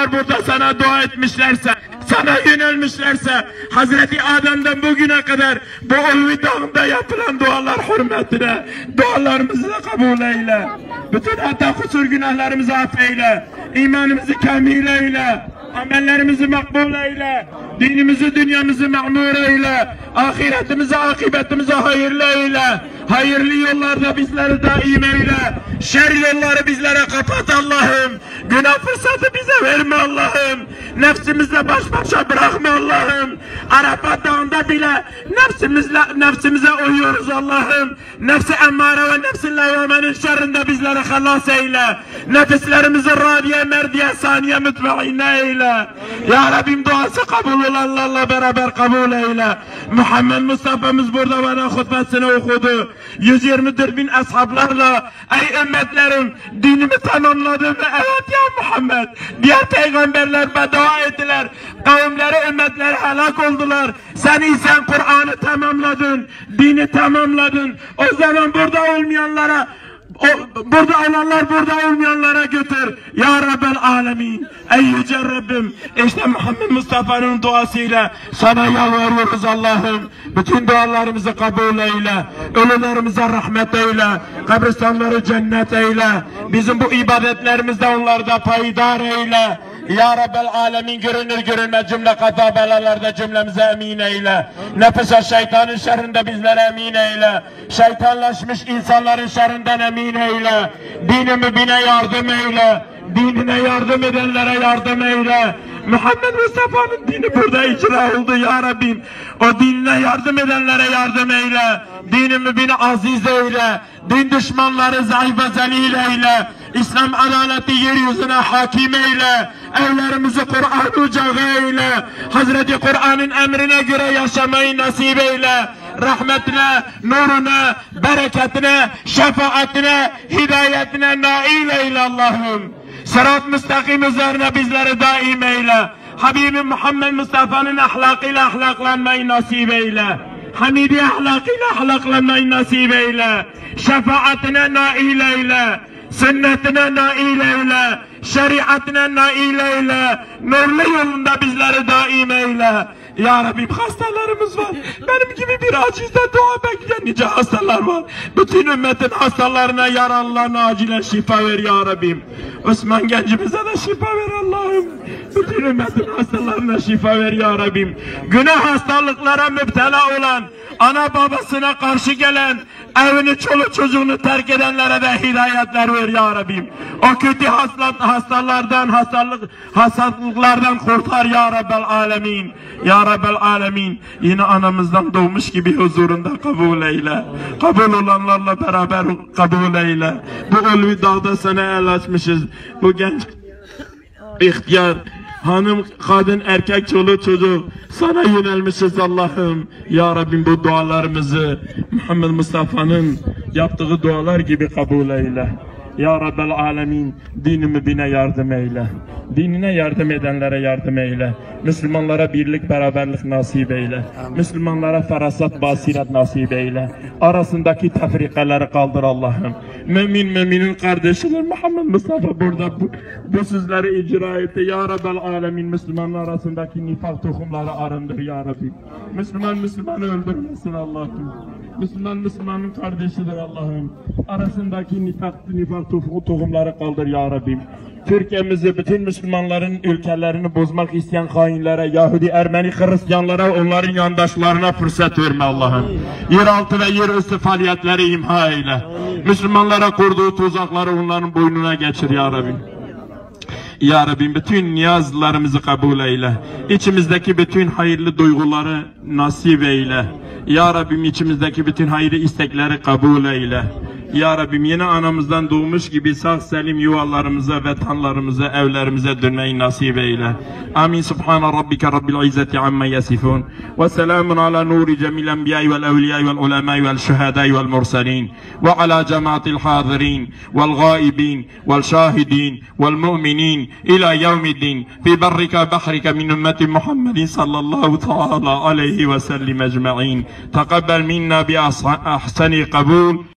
onlar burada sana dua etmişlerse, sana yönelmişlerse, Hazreti Adem'den bugüne kadar bu Ulvi Dağı'nda yapılan dualar hürmetine dualarımızı da kabul eyle. Bütün hata kusur günahlarımızı affeyle. İmanımızı kamil eyle. Amellerimizi makbul eyle. Dinimizi, dünyamızı memnun eyle. Ahiretimizi, akıbetimizi hayırlı eyle. Hayırlı yollarda bizleri daim eyle. Şer yolları bizlere kapat Allah'ım. Günah fırsatı bize verme Allah'ım. Nefsimizle baş başa bırakma Allah'ım. Arafat Dağı'nda bile nefsimize uyuyoruz Allah'ım. Nefsi emmare ve nefsi levvamenin şerrinde bizleri halas eyle. Nefislerimizi radiye, merdiye, saniye, mütmeine eyle. Ya Rabbim duası kabul olanlarla beraber kabul eyle. Muhammed Mustafa'mız burada bana hutbesini okudu. 124 bin ashablarla ey ümmetlerim dinimi tamamladım ve evet ya Muhammed diğer peygamberler beddua ettiler. Kavimleri, ümmetleri helak oldular. Sen ise Kur'an'ı tamamladın, dini tamamladın. O zaman burada olmayanlara, burada olanlar burada olmayanlara götür. Ya Rabbel Alemin. Ey yüce Rabbim. İşte Muhammed Mustafa'nın duasıyla sana yalvarıyoruz Allah'ım. Bütün dualarımızı kabul eyle. Ölülerimize rahmet eyle. Kabristanları cennet eyle. Bizim bu ibadetlerimizde onları da payidar eyle. Ya Rabbel Alemin görünür görünmez cümle kaza belalarda cümlemize emin eyle. Nefise şeytanın şerrinde bizlere emin eyle. Şeytanlaşmış insanların şerrinden emin eyle. Dini mübine yardım eyle. Dinine yardım edenlere yardım eyle. Muhammed Mustafa'nın dini burada icra oldu ya Rabbim. O dinine yardım edenlere yardım eyle. Dini mübine aziz eyle. Din düşmanları zayıf ve zelil eyle. İslam adaleti yeryüzüne hakim eyle. Evlerimizi Kur'an ocağı eyle. Hazreti Kur'an'ın emrine göre yaşamayı nasip eyle. Rahmetine, nuruna, bereketine, şefaatine, hidayetine nail eyle Allah'ım. Sırat müstakim üzerine bizleri daim eyle. Habibim Muhammed Mustafa'nın ahlakıyla ahlaklanmayı nasip eyle. Hamidi ahlakıyla ahlaklanmayı nasip eyle. Şefaatine nail eyle. Sünnetine nail eyle. Şeriatine nail eyle. Nurlu yolunda bizleri daim eyle. Ya Rabbim hastalarımız var. Benim gibi bir acizde dua bekleyen nice hastalar var. Bütün ümmetin hastalarına, yaralılarına acilen şifa ver ya Rabbim. Osman gencimize de şifa ver Allah'ım. Bütün ümmetin hastalarına şifa ver ya Rabbim. Günah hastalıklara müptela olan, ana babasına karşı gelen, evini çoluk çocuğunu terk edenlere de hidayetler ver ya Rabbim. O kötü hastalardan, hastalıklardan kurtar ya Rabbel Alemin. Ya Rabbel Alemin. Yine anamızdan doğmuş gibi huzurunda kabul eyle. Kabul olanlarla beraber kabul eyle. Bu Ulvi Dağ'da sana el açmışız. Bu genç ihtiyar hanım, kadın, erkek, çoluk, çocuk sana yönelmişiz Allah'ım. Ya Rabbim bu dualarımızı Muhammed Mustafa'nın yaptığı dualar gibi kabul eyle. Ya Rabbel Alemin, dinimi bine yardım eyle. Dinine yardım edenlere yardım eyle. Müslümanlara birlik, beraberlik nasip eyle. Müslümanlara ferasat, basiret nasip eyle. Arasındaki tefrikaları kaldır Allah'ım. Müminin kardeşidir. Muhammed Mustafa burada bu sözleri icra etti. Ya Rabbel Alemin, Müslümanlar arasındaki nifak tohumları arındır ya Rabbi. Müslümanı öldürmesin Allah'ım. Müslümanın kardeşidir Allah'ım. Arasındaki nifak tohumları kaldır ya Rabbim. Türkiye'mizi, bütün Müslümanların ülkelerini bozmak isteyen hainlere, Yahudi, Ermeni, Hristiyanlara, onların yandaşlarına fırsat verme Allah'ım. Yeraltı ve yerüstü faaliyetleri imha eyle. Müslümanlara kurduğu tuzakları onların boynuna geçir ya Rabbim. Ya Rabbim bütün niyazlarımızı kabul eyle. İçimizdeki bütün hayırlı duyguları nasip eyle. Ya Rabbim içimizdeki bütün hayırlı istekleri kabul eyle. Ya Rabbim yine anamızdan doğmuş gibi sağ selim yuvalarımıza, vatanlarımıza, evlerimize dönmeyi nasip eyle. Amin. Subhane Rabbike Rabbil İzzeti amma yasifun. Ve selamun ala nuri cemil enbiyayı vel evliyayı vel ulemayı vel şühedayı vel mursalin. Ve ala cemaatil hadirin vel gaibin vel şahidin vel mu'minin ila yevmiddin. Fi berrika bahrika min ümmeti Muhammedin sallallahu ta'ala aleyhi ve sellim ecma'in. Tekabbel minna bi ahsani kabul.